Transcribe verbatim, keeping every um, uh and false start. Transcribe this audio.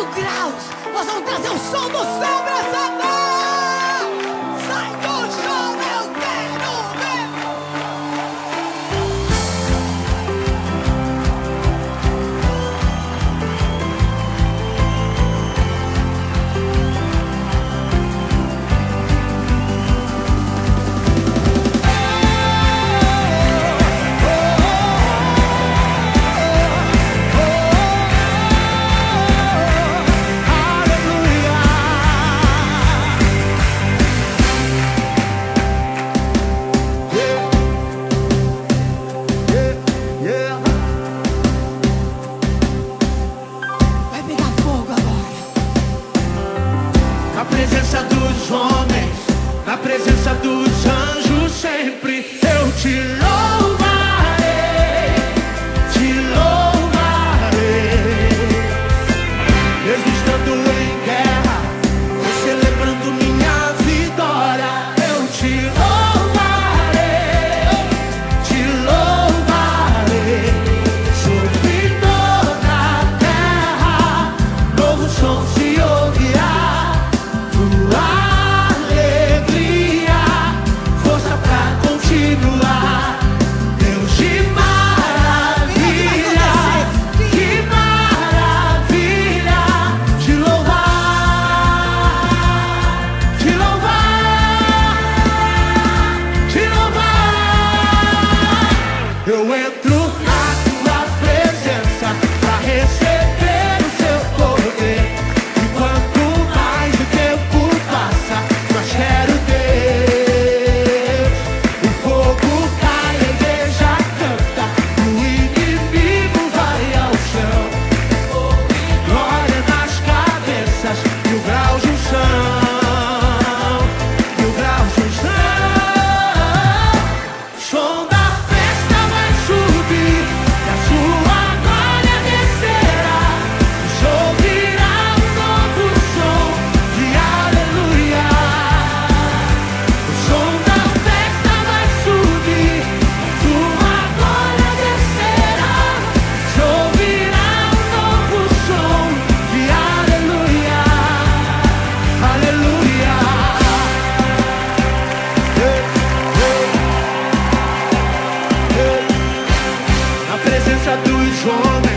mil graus. Nós vamos trazer o som do céu nessa noite. Sai do chão, eu quero ver. Na presença dos homens, na presença dos anjos, sempre eu te louvarei, te louvarei. Mesmo estando em guerra, ou celebrando minha vitória, eu te louvarei, te louvarei. Sobre toda a terra, novo som se ouvirá. Alegria, força pra continuar. Deus de maravilha, que maravilha. Te louvar, te louvar, te louvar. Eu entro na tua presença pra receber o seu poder. E quanto mais o tempo passa, mais quero Deus. O fogo cai, a igreja canta, o inimigo vai ao chão. Glória nas cabeças, mil graus de unção, mil graus de unção. Som da festa vai subir, e a sua glória descerá. Se ouvirá um novo som de aleluia. O som da festa vai subir, a sua glória descerá. Se ouvirá um novo som de aleluia, aleluia. Na presença dos homens,